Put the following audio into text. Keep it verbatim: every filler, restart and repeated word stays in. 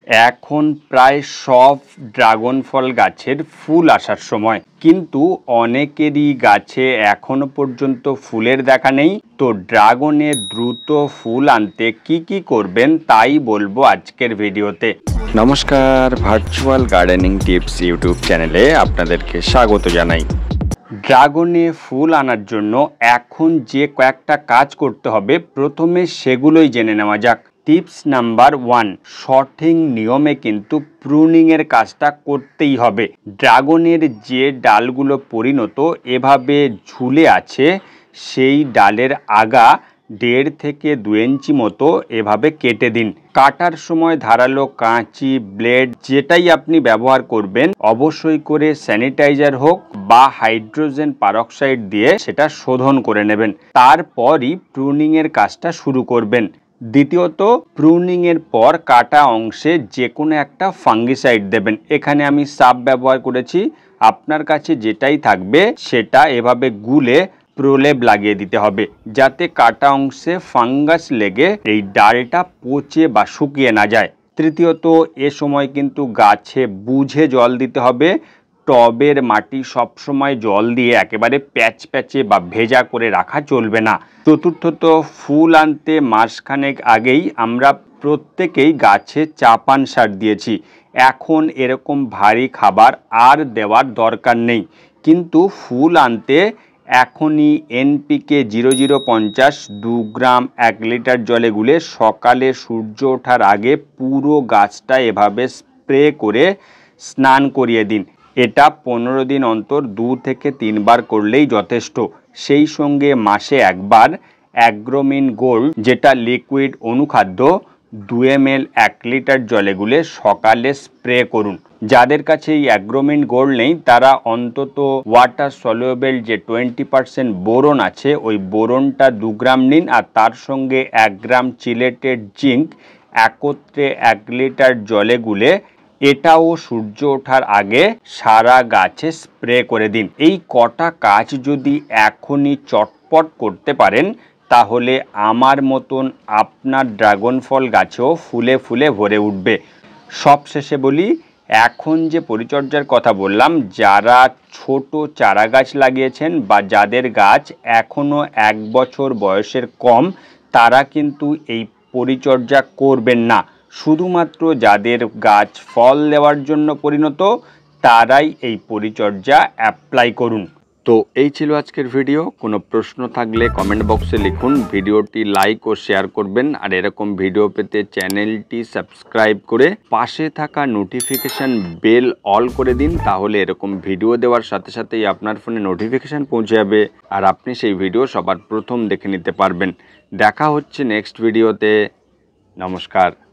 এখন প্রায় সব ড্রাগন ফল গাছের ফুল আসার সময়, কিন্তু অনেকেরই গাছে এখনো পর্যন্ত ফুলের দেখা নেই। তো ড্রাগনের দ্রুত ফুল আনতে কি কি করবেন তাই বলবো আজকের ভিডিওতে। নমস্কার, ভার্চুয়াল গার্ডেনিং টিপস ইউটিউব চ্যানেলে আপনাদেরকে স্বাগত জানাই। ড্রাগনে ফুল আনার জন্য এখন যে কয়েকটা কাজ করতে হবে, প্রথমে সেগুলোই জেনে নেওয়া যাক। টিপস নাম্বার ওয়ান, সঠিক নিয়মে কিন্তু প্রুনিংয়ের কাজটা করতেই হবে। ড্রাগনের যে ডালগুলো পরিণত এভাবে ঝুলে আছে, সেই ডালের আগা দেড় থেকে দু ইঞ্চি মতো এভাবে কেটে দিন। কাটার সময় ধারালো কাঁচি, ব্লেড যেটাই আপনি ব্যবহার করবেন, অবশ্যই করে স্যানিটাইজার হোক বা হাইড্রোজেন পারক্সাইড দিয়ে সেটা শোধন করে নেবেন। তারপরই প্রুনিংয়ের কাজটা শুরু করবেন। দ্বিতীয়ত, প্রুনিংয়ের পর কাটা অংশে যে কোনো একটা ফাঙ্গিসাইড দেবেন। এখানে আমি সাব ব্যবহার করেছি, আপনার কাছে যেটাই থাকবে সেটা এভাবে গুলে প্রলেপ লাগিয়ে দিতে হবে, যাতে কাটা অংশে ফাঙ্গাস লেগে এই ডালটা পচে বা শুকিয়ে না যায়। তৃতীয়ত, এ সময় কিন্তু গাছে বুঝে জল দিতে হবে। টবের মাটি সবসময় জল দিয়ে একেবারে প্যাচ প্যাচে বা ভেজা করে রাখা চলবে না। চতুর্থত, ফুল আনতে মাসখানেক আগেই আমরা প্রত্যেকেই গাছে চাপান সার দিয়েছি। এখন এরকম ভারী খাবার আর দেওয়ার দরকার নেই, কিন্তু ফুল আনতে এখনই এনপিকে জিরো জিরো পঞ্চাশ দু গ্রাম এক লিটার জলে গুলে সকালে সূর্য ওঠার আগে পুরো গাছটা এভাবে স্প্রে করে স্নান করিয়ে দিন। এটা পনেরো দিন অন্তর দু থেকে তিনবার করলেই যথেষ্ট। সেই সঙ্গে মাসে একবার অ্যাগ্রোমিন গোল্ড, যেটা লিকুইড অনুখাদ্য, দু এম এল এক লিটার জলে গুলে সকালে স্প্রে করুন। যাদের কাছে এই অ্যাগ্রোমিন গোল্ড নেই, তারা অন্তত ওয়াটার সলিউবেল যে টোয়েন্টি পার্সেন্ট বোরন আছে, ওই বোরনটা দু গ্রাম নিন, আর তার সঙ্গে এক গ্রাম চিলেটেড জিঙ্ক একত্রে এক লিটার জলে গুলে এটাও সূর্য ওঠার আগে সারা গাছে স্প্রে করে দিন। এই কটা কাজ যদি এখনই চটপট করতে পারেন, তাহলে আমার মতন আপনার ড্রাগন ফল গাছেও ফুলে ফুলে ভরে উঠবে। সবশেষে বলি, এখন যে পরিচর্যার কথা বললাম, যারা ছোট চারা গাছ লাগিয়েছেন বা যাদের গাছ এখনও এক বছর বয়সের কম, তারা কিন্তু এই পরিচর্যা করবেন না। শুধুমাত্র যাদের গাছ ফল দেওয়ার জন্য পরিণত, তারাই এই পরিচর্যা অ্যাপ্লাই করুন। তো এই ছিল আজকের ভিডিও। কোনো প্রশ্ন থাকলে কমেন্ট বক্সে লিখুন। ভিডিওটি লাইক ও শেয়ার করবেন, আর এরকম ভিডিও পেতে চ্যানেলটি সাবস্ক্রাইব করে পাশে থাকা নোটিফিকেশান বেল অল করে দিন। তাহলে এরকম ভিডিও দেওয়ার সাথে সাথেই আপনার ফোনে নোটিফিকেশান পৌঁছে যাবে, আর আপনি সেই ভিডিও সবার প্রথম দেখে নিতে পারবেন। দেখা হচ্ছে নেক্সট ভিডিওতে। নমস্কার।